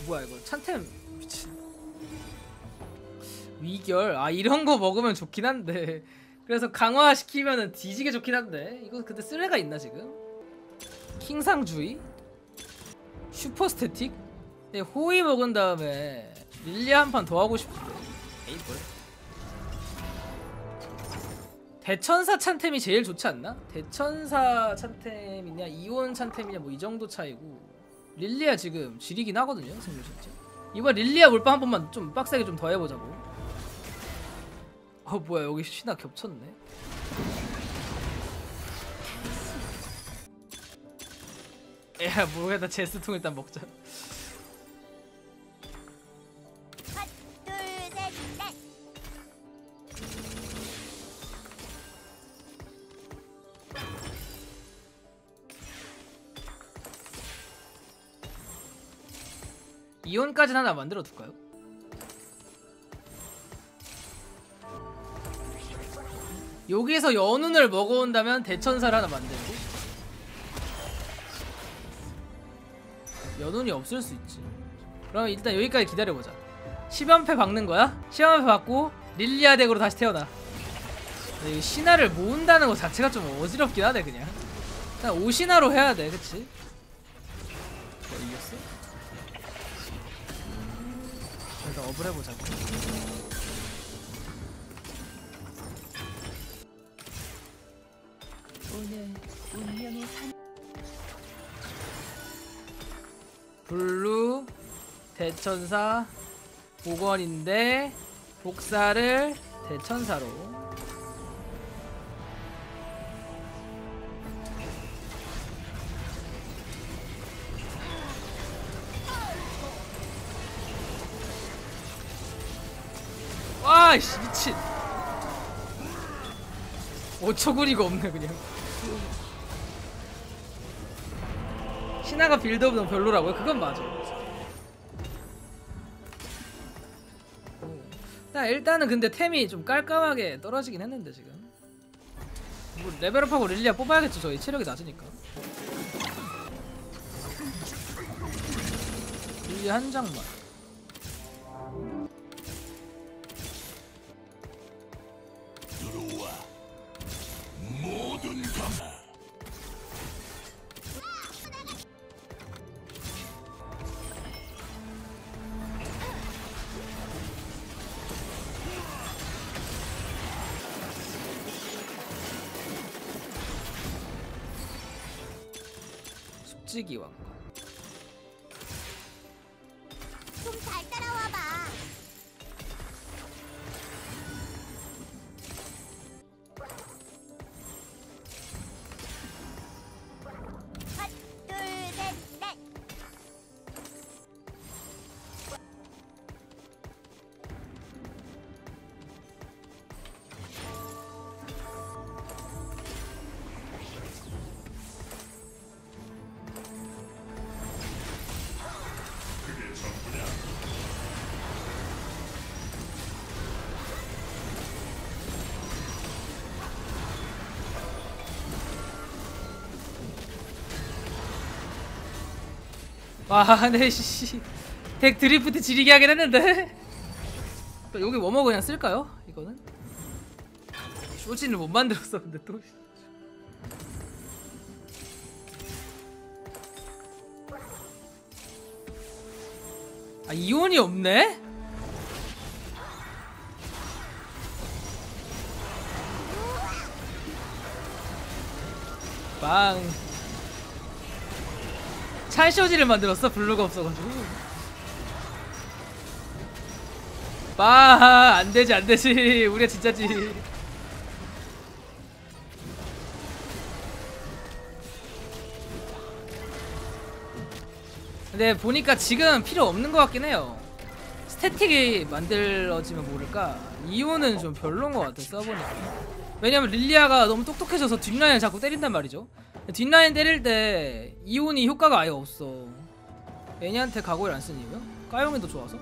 뭐야 이거 찬템 미친. 위결 아 이런거 먹으면 좋긴 한데 그래서 강화시키면은 뒤지게 좋긴 한데 이거 근데 쓸 애가 있나 지금? 킹상주의? 슈퍼스태틱? 네, 호의 먹은 다음에 릴리아 한 판 더 하고 싶은데 에이 뭘 대천사 찬템이 제일 좋지 않나? 대천사 찬템이냐 이온 찬템이냐 뭐 이 정도 차이고 릴리아 지금 지리긴 하거든요 승률 실제. 이번 릴리아 몰빵 한 번만 좀 빡세게 좀 더 해보자고. 뭐야 여기 신화 겹쳤네. 야 뭐야 나 제스통 일단 먹자. 이온까지는 하나 만들어 둘까요? 여기서 연운을 먹어온다면 대천사를 하나 만들고 연운이 없을 수 있지. 그럼 일단 여기까지 기다려보자. 10연패 박는거야? 10연패 박고 릴리아 덱으로 다시 태어나. 근데 이 신화를 모은다는 거 자체가 좀 어지럽긴 하네 그냥. 그냥 5신화로 해야돼 그치? 이겼어? 일단 업을 해보자고. 오늘 운명의 산 블루 대천사 복원인데 복사를 대천사로. 와이씨 미친. 어처구니가 없네 그냥. 신화가 빌드업이 너무 별로라고요? 그건 맞아. 일단은 근데 템이 좀 깔끔하게 떨어지긴 했는데 지금 뭐 레벨업하고 릴리아 뽑아야겠죠. 저희 체력이 낮으니까. 릴리아 한 장만. 모든 감 습지기왕. 좀 잘 따라와봐. 하나, 둘, 셋, 넷. 와, 네, 씨. 덱 드리프트 지리게 하긴 했는데. 여기 워머 그냥 쓸까요? 이거는? 쇼진을 못 만들었었는데 또. 아, 이온이 없네? 빵. 찰쇼지를 만들었어? 블루가 없어가지고. 빠 안되지 안되지. 우리가 진짜지. 근데 보니까 지금 필요 없는 것 같긴 해요. 스태틱이 만들어지면 모를까 이온은 좀 별로인 것 같아 써보니까. 왜냐면 릴리아가 너무 똑똑해져서 뒷라인을 자꾸 때린단 말이죠. 뒷라인 때릴 때 이온이 효과가 아예 없어. 애니한테 가고를 안 쓰는 이유요? 까용이 더 좋아서?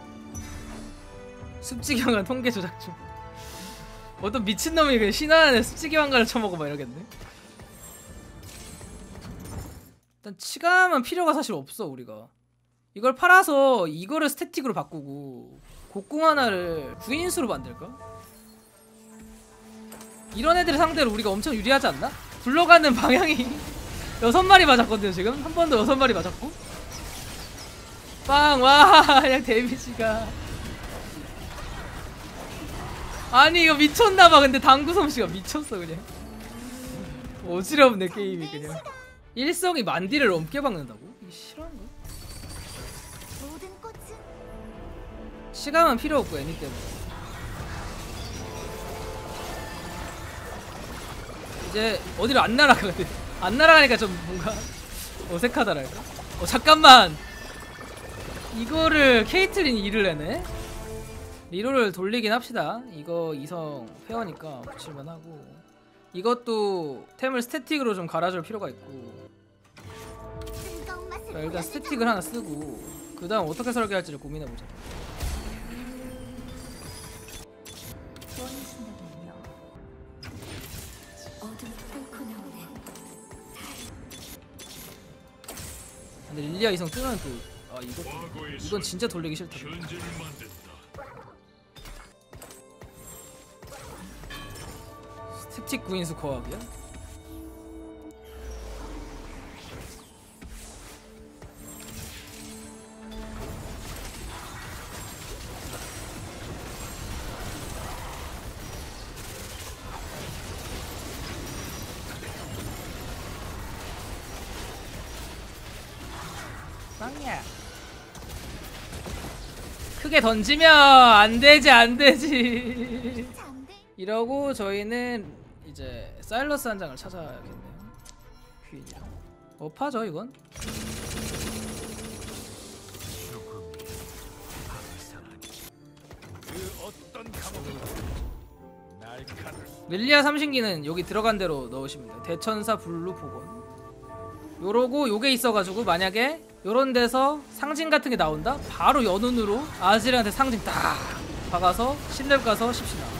습지기왕관 통계 조작 중. 어떤 미친놈이 그 신화안에 습지기왕관을 쳐먹어 막 이러겠네. 일단 치감은 필요가 사실 없어 우리가. 이걸 팔아서 이거를 스태틱으로 바꾸고 곡궁 하나를 9인수로 만들까? 이런 애들 상대로 우리가 엄청 유리하지 않나? 굴러가는 방향이 6마리 맞았거든요 지금? 한 번도 6마리 맞았고 빵! 와 그냥 데미지가 아니 이거 미쳤나봐. 근데 당구 솜씨가 미쳤어 그냥. 어지럽네 게임이 그냥. 일성이 만디를 넘게 박는다고? 이게 실화인가? 모든 꽃은 시간은 필요 없고 애니 때문에. 이제 어디로 안 날아가거든. 안 날아가니까 좀 뭔가 어색하다랄까? 잠깐만! 이거를 케이틀린이 일을 해네? 리로를 돌리긴 합시다. 이거 이성 페어니까 붙일만 하고 이것도 템을 스태틱으로 좀 갈아줄 필요가 있고 뜨거운 맛을 자, 일단 보여주자. 스태틱을 하나 쓰고 그 다음 어떻게 설계할지를 고민해보자. 원하신다면요. 어둠 뚫고 나오네. 근데 릴리아 이성 뜨면 또 이건 진짜 돌리기 싫다. 현재를 만든다. 스태틱 9인수 거학이야? 빵이야. 크게 던지면 안되지 안되지. 잠들 이러고 저희는 이제 사일러스 한 장을 찾아야겠네요. 퀸이랑 업하죠 이건? 그 어떤 감옥도 날카를 릴리아 삼신기는 여기 들어간 대로 넣으시면 돼요. 대천사 블루 복원. 요러고 요게 있어가지고 만약에 요런 데서 상징 같은 게 나온다? 바로 연운으로 아질한테 상징 딱 박아서 10렙 가서 10시 나와.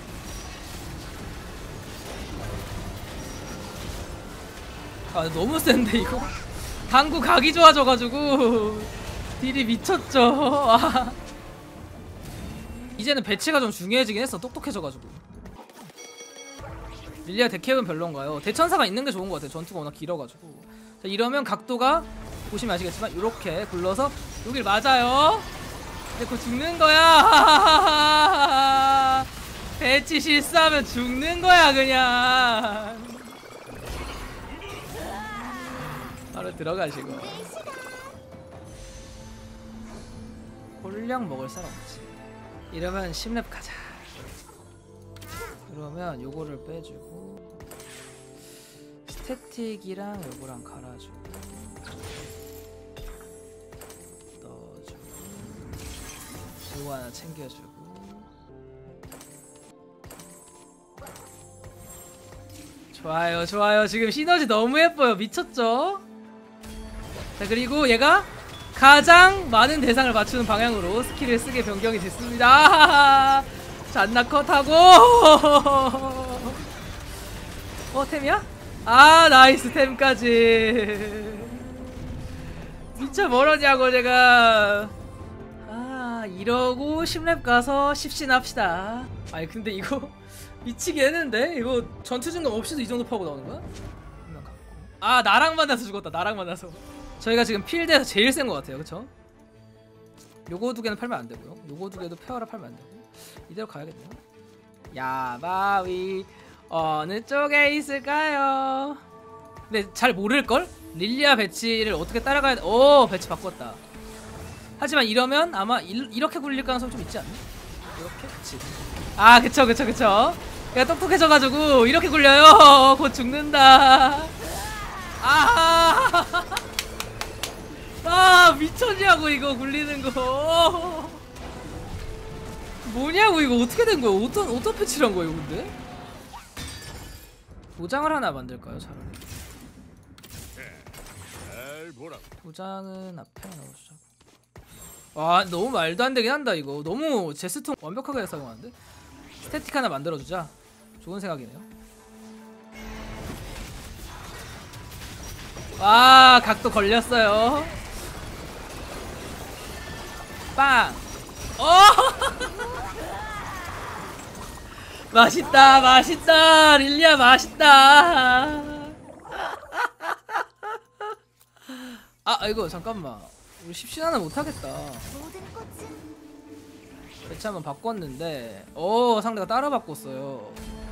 아 너무 센데 이거? 당구 각이 좋아져가지고 딜이 미쳤죠. 아. 이제는 배치가 좀 중요해지긴 했어. 똑똑해져가지고. 릴리아 데캡은 별론가요? 대천사가 있는 게 좋은 것 같아요. 전투가 워낙 길어가지고. 자, 이러면 각도가 보시면 아시겠지만 이렇게 굴러서 여길 맞아요. 근데 그거 죽는 거야. 배치 실수하면 죽는 거야 그냥. 바로 들어가시고. 홀량 먹을 사람 없지. 이러면 10렙 가자. 그러면 요거를 빼주고 스태틱이랑 요거랑 갈아주고 넣어주고 요거 하나 챙겨주고 좋아요 좋아요. 지금 시너지 너무 예뻐요. 미쳤죠? 자 그리고 얘가 가장 많은 대상을 맞추는 방향으로 스킬을 쓰게 변경이 됐습니다. 잔나 컷하고 템이야? 아 나이스 템까지. 미쳐 뭐러냐고 제가. 아 이러고 10렙 가서 10신 합시다. 아니 근데 이거 미치게 했는데? 이거 전투 증강 없이도 이 정도 파고 나오는 거야? 아 나랑 만나서 죽었다. 나랑 만나서. 저희가 지금 필드에서 제일 센 것 같아요. 그쵸? 요거 두 개는 팔면 안 되고요. 요거 두 개도 페어라 팔면 안 되고. 이대로 가야겠네요. 야바위 어느 쪽에 있을까요? 근데 잘 모를걸? 릴리아 배치를 어떻게 따라가야 돼? 오 배치 바꿨다. 하지만 이러면 아마 이렇게 굴릴 가능성이 좀 있지 않나? 이렇게? 그치. 아 그쵸 그쵸 그쵸. 얘가 똑똑해져가지고 이렇게 굴려요. 곧 죽는다. 아 미쳤냐고 이거 굴리는 거. 뭐냐고 이거 어떻게 된 거야? 어떤 패치를 한 거예요 근데? 도장을 하나 만들까요 차라리? 잘 보라. 도장은 앞에 넣어주자고. 와 너무 말도 안 되긴 한다 이거. 너무 제스톤 완벽하게 사용하는데? 스태틱 하나 만들어주자. 좋은 생각이네요. 와 각도 걸렸어요. 빵. 맛있다, 맛있다. 릴리아 맛있다. 아, 이거 잠깐만. 우리 십신하는 못하겠다. 모든 꽃은 배치 한번 바꿨는데, 상대가 따라 바꿨어요.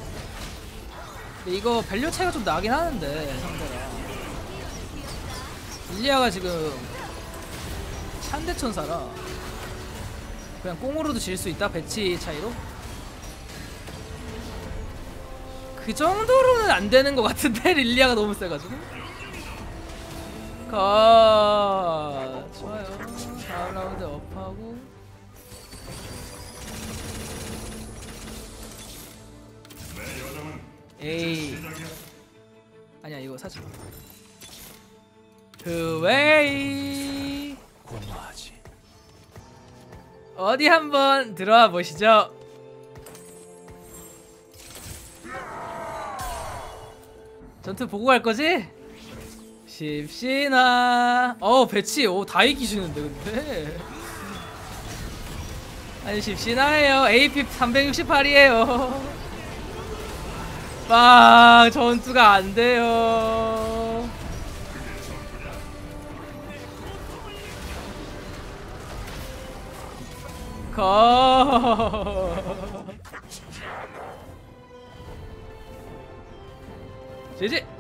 근데 이거 밸류 차이가 좀 나긴 하는데 상대가. 릴리아가 지금 찬대천사라 그냥 꽁으로도 질 수 있다. 배치 차이로 그 정도로는 안 되는 것 같은데 릴리아가 너무 세가지고. 좋아요. 다음 라운드 업하고 에이 아니야 이거 사지 마. 그 웨이 고마하지. 어디 한번 들어와 보시죠. 전투 보고 갈 거지? 십시나. 배치 다 이기시는데 근데. 아니 십시나예요. AP 368이에요. 빵 전투가 안 돼요. GG.